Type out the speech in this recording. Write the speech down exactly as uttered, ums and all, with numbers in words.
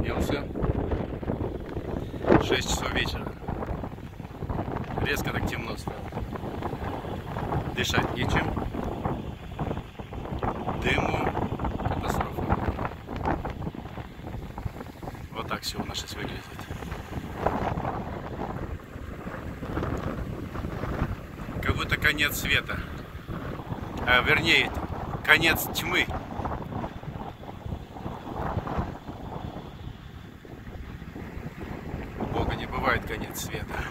поднялся. шесть часов вечера. Резко так темно стало. Дышать нечем. Дыму. Катастрофа. Вот так все у нас сейчас выглядит. Как будто конец света. А вернее, конец тьмы. У Бога не бывает конец света.